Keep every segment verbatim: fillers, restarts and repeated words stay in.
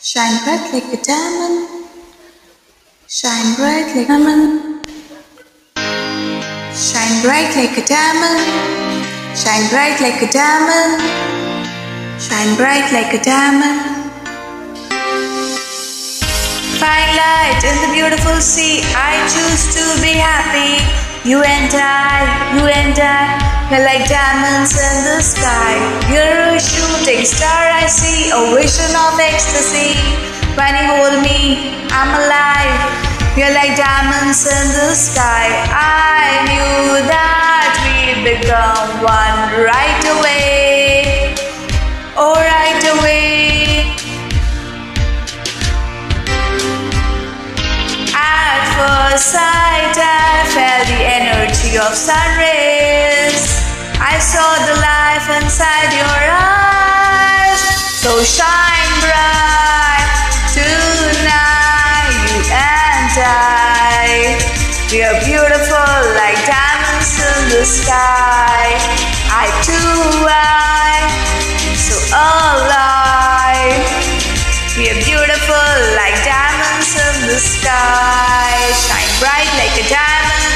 Shine bright like a diamond. Shine bright like a diamond. Shine bright like a diamond. Shine bright like a diamond. Shine bright like a diamond. Find light in the beautiful sea. I choose to be happy. You and I, you and I, we're like diamonds in the sky. You're a shooting star I see, a vision of ecstasy. When you hold me, I'm alive. You're like diamonds in the sky. I knew that we'd become one right away. Oh, right away. At first sight, I felt the energy of sun rays. I saw the life inside your eyes. So shine bright tonight, you and I. We are beautiful like diamonds in the sky. I too, I, so alive. We are beautiful like diamonds in the sky. Shine bright like a diamond.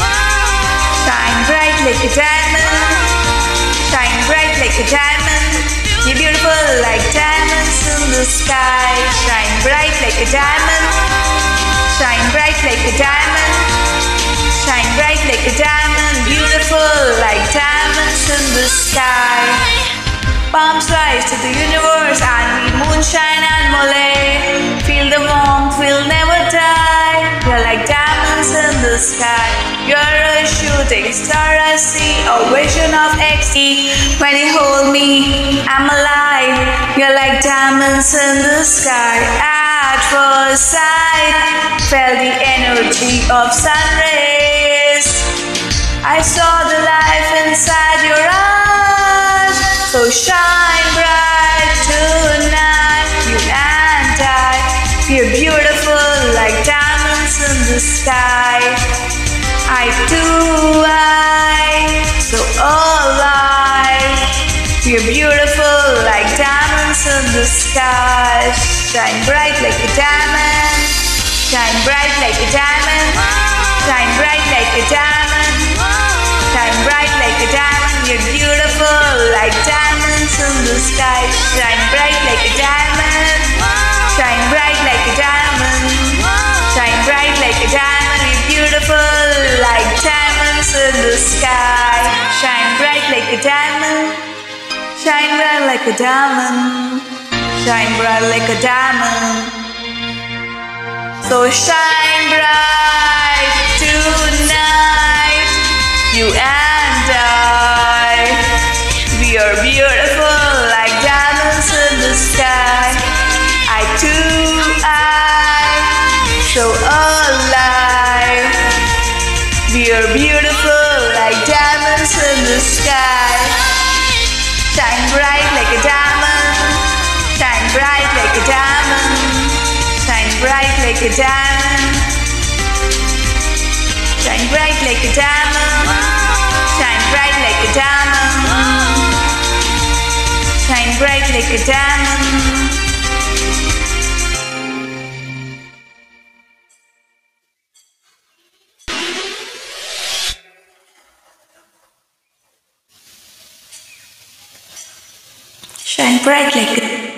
Shine bright like a diamond. Shine bright like a diamond. You're beautiful like diamonds in the sky. Shine bright like a diamond. Shine bright like a diamond. Shine bright like a diamond. Beautiful like diamonds in the sky. Palms rise to the universe and we moonshine and mole. Feel the warmth, we'll never die. You're like diamonds in the sky. You're a shooting star I see, a vision of ecstasy. When you hold me, I'm alive. You're like diamonds in the sky. At first sight, felt the energy of sun rays. I saw the life inside your eyes. So shine bright tonight, you and I. We're beautiful like diamonds in the sky. I too, I, so alive. We're beautiful like diamonds in the sky. Shine bright like a diamond. Shine bright like a diamond. Shine bright like a diamond. Shine bright like a diamond. You're beautiful like diamonds in the sky. Shine bright like a diamond. Shine bright like a diamond. Shine bright like a diamond. You're beautiful like diamonds in the sky. Shine bright like a diamond. Shine bright like a diamond. Shine bright like a diamond. So shine bright tonight, you and I. We are beautiful like diamonds in the sky. I too, I, so alive. We are beautiful like diamonds in the sky. Shine bright like a diamond. Shine bright like a diamond. Shine bright like a diamond. Shine bright like a diamond. Shine bright like a diamond. Shine bright like a diamond. Shine bright like a